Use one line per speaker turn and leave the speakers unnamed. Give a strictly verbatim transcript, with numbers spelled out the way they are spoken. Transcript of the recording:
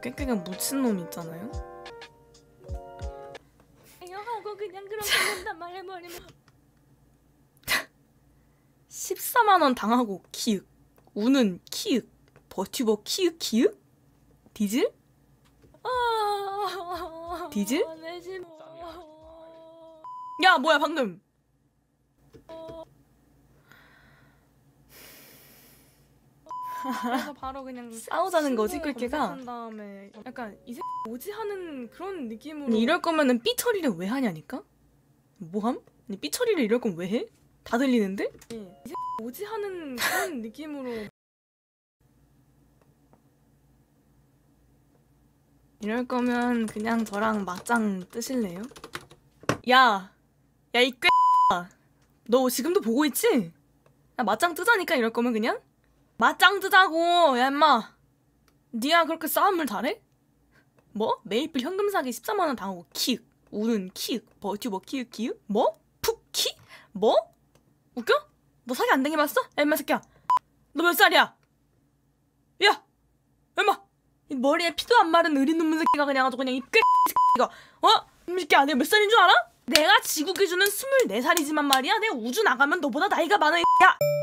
깨깨가 묻힌 놈 있잖아요.
하고 그냥 그렇게 된단 말을 버리면
십사만 원 당하고 키읔. 우는 키읔. 버튜버 키읔 키읔? 디즐?
아...
디즐?
내심...
야 뭐야 방금.
그래서 바로 그냥
싸우자는 거지 꿀깨가.
검색한 다음에 약간 이 새끼 뭐지 하는 그런 느낌으로.
이럴 거면은 삐 처리를 왜 하냐니까? 뭐함? 아니 삐 처리를 이럴 거면 왜 해? 다 들리는데?
이 새끼 뭐지 하는 그런 느낌으로.
이럴 거면 그냥 저랑 맞짱 뜨실래요? 야! 야 이 꾀***야! 너 지금도 보고 있지? 야 맞짱 뜨자니까 이럴 거면 그냥? 맞짱 뜨자고! 야 임마! 니야 그렇게 싸움을 잘해? 뭐? 매일빌 현금 사기 십사만 원 당하고 키읔. 우는 키읔. 버튜버 키읔 키읔? 뭐? 푹키? 뭐? 웃겨? 너 사기 안 당해봤어? 야 임마 새끼야! 너 몇 살이야? 야! 임마! 이 머리에 피도 안 마른 의리 눈물 새끼가 그냥 아주 그냥 이 꾀 새끼가 어? 이 새끼야 내가 몇 살인 줄 알아? 내가 지구 기준은 스물네 살이지만 말이야 내가 우주 나가면 너보다 나이가 많아 이 야!